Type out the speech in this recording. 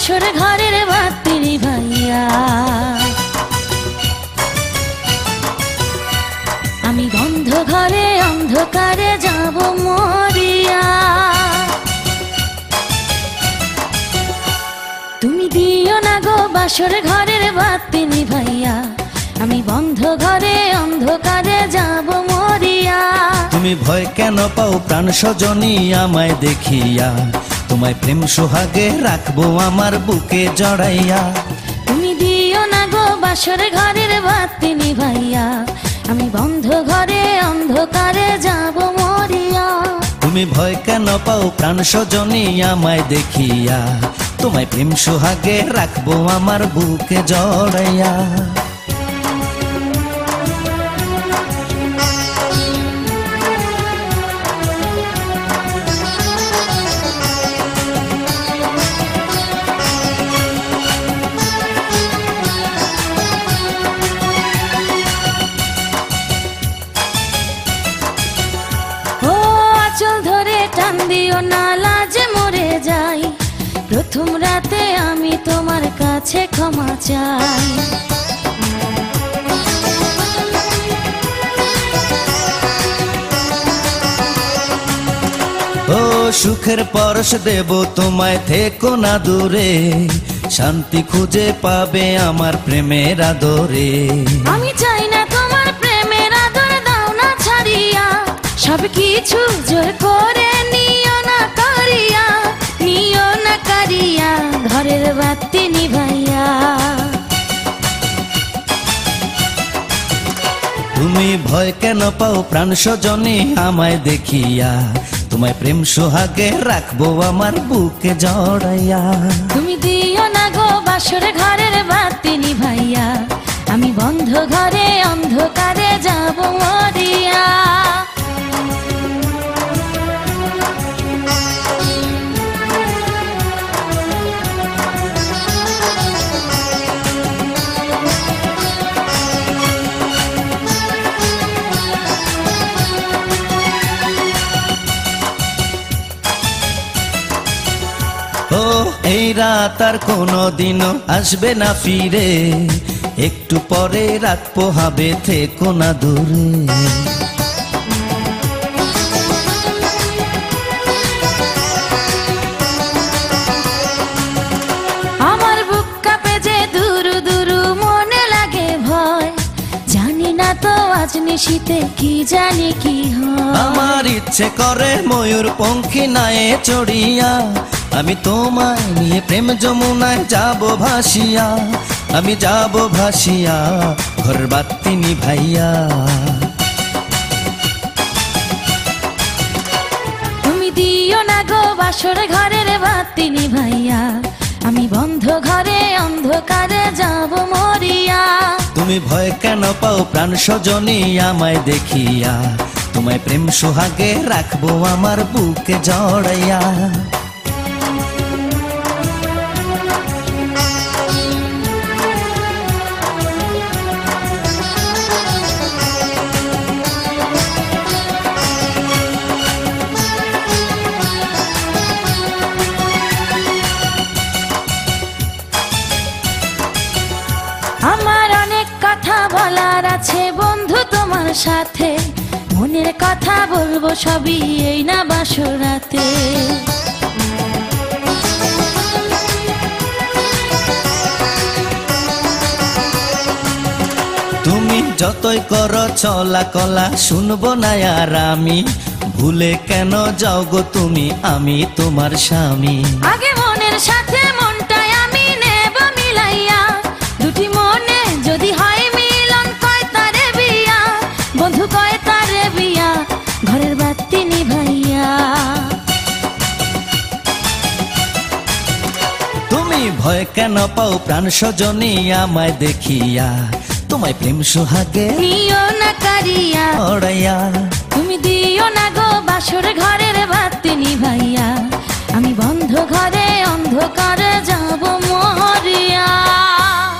বাসর ঘরের বাতি নিভাইয়া। আমি বন্ধ ঘরে অন্ধকারে যাব মরিয়া। তুমি দিও না গো বাসর ঘরের বাতি নিভাইয়া। আমি বন্ধ ঘরে অন্ধকারে যাব মরিয়া। তুমি ভয় কেন পাও প্রাণ সজনী আমায় দেখিয়া? তোমায় প্রেম সোহাগে রাখবো আমার বুকে জড়াইয়া। তুমি দিও না গো বাসর ঘরের বাতি নিভাইয়া। আমি বন্ধ ঘরে অন্ধকারে যাব মরিয়া। তুমি ভয় কেন পাও প্রাণ সজনী আমায় দেখিয়া? তোমায় প্রেম সোহাগে রাখবো আমার বুকে জড়াইয়া। আঁচল ধরে টান দিও না লাজে মরে যাই। প্রথম রাতে আমি তোমার কাছে ক্ষমা চাই। ও সুখের পরশ দেব তোমায়, থেকো না দূরে। শান্তি খুঁজে পাবে আমার প্রেমের আদরে। আমি চাই না তোমার প্রেমের আদর, দাও না ছাড়িয়া। সব কিছু জোর করে নিও না কারিয়া, নিও না কারিয়া ঘরের বাতি নিভাইয়া। তুমি ভয় কেন পাও প্রাণ সজনী আমায় দেখিয়া? তোমায় প্রেম সোহাগে রাখবো আমার বুকে জড়াইয়া। তুমি দিও না গো বাসর ঘরের বাতি নিভাইয়া। আমি বন্ধ ঘরে অন্ধকারে যাব মরিয়া। ও এই রাত আর কোনো দিনও আসবে না ফিরে। একটু পরে রাত পোহাবে, থেকো না দূরে। আমার বুক কাঁপে যে দুরু দুরু, মনে লাগে ভয়। জানি না তো আজ নিশীতে কি জানি কি হয়। আমার ইচ্ছে করে ময়ূর পঙ্খী নায়ে চড়িয়া। আমি তোমায় নিয়ে প্রেম যমুনায় যাব ভাসিয়া। আমি যাব ভাসিয়া ঘর বাতি নিভাইয়া। তুমি দিও না গো বাসর ঘরের বাতি নিভাইয়া। আমি বন্ধ ঘরে অন্ধকারে যাব মরিয়া। তুমি ভয় কেন পাও প্রাণ সজনী আমায় দেখিয়া? তোমায় প্রেম সোহাগে রাখবো আমার বুকে জড়াইয়া। আমার অনেক কথা বলার আছে বন্ধু তোমার সাথে। মনের কথা বলবো সবই এই না বাসর রাতে। তুমি যতই করো চলা কলা, শুনবো না আর আমি। ভুলে কেন যাও গো তুমি, আমি তোমার স্বামী। আগে মনের সাথে মনটাই আমি নেব মিলাইয়া। দুটি মনে যদি হয় মিলন, কয় তারে বিয়া। বন্ধু কয় তারে বিয়া ঘরের বাতি নিভাইয়া। তুমি ভয় কেন পাও প্রাণ সজনী আমায় দেখিয়া? তোমায় প্রেম সোহাগে নিও না কারিয়া জড়াইয়া। তুমি দিও না গো বাসর ঘরের বাতি নিভাইয়া। আমি বন্ধ ঘরে অন্ধকারে যাব মরিয়া।